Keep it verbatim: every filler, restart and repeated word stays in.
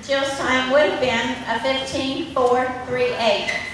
Jill's time would have been a fifteen four three eight.